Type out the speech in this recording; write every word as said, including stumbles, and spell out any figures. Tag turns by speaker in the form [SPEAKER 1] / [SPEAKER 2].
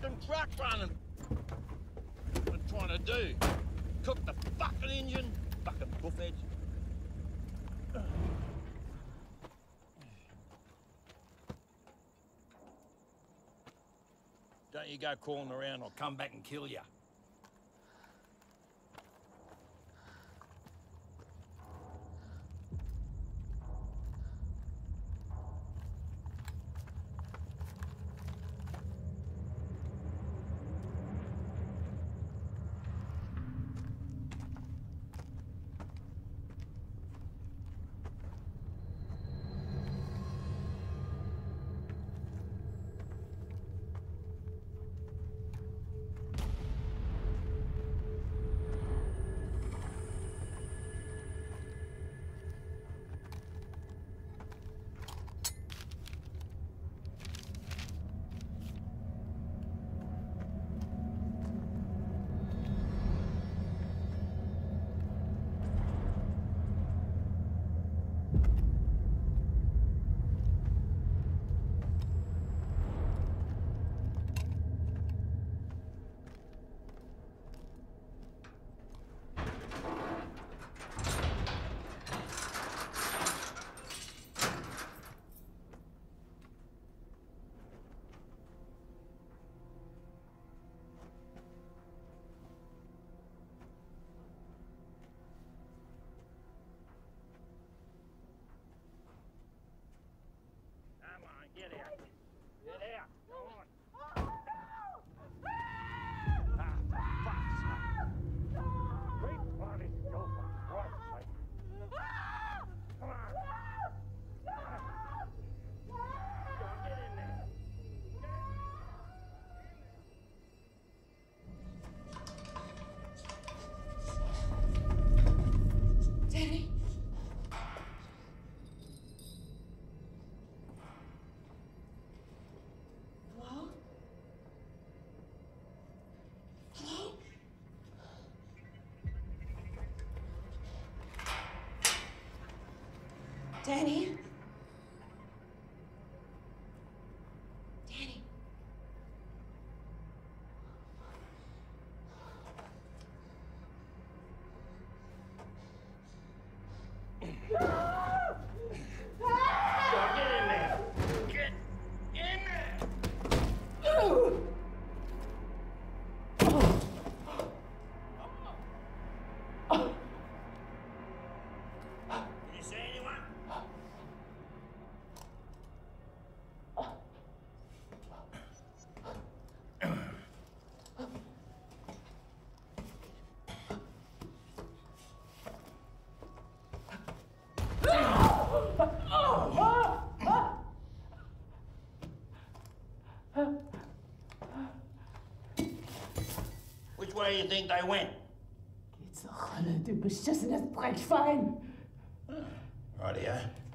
[SPEAKER 1] fucking truck running. What I'm trying to do? Cook the fucking engine? Fucking buffheads. Don't you go calling around, I'll come back and kill you. Get out. Get out. Come on. Ah, for fuck's sake. Great bloody go for Christ's sake. Come on. Go get in there.
[SPEAKER 2] Danny. Danny? Danny?
[SPEAKER 1] Get in there. Get in there. Can you see anyone? Which way do you think they went?
[SPEAKER 2] Geh zur Hölle, du beschissenes Breckschwein!
[SPEAKER 1] Rightio.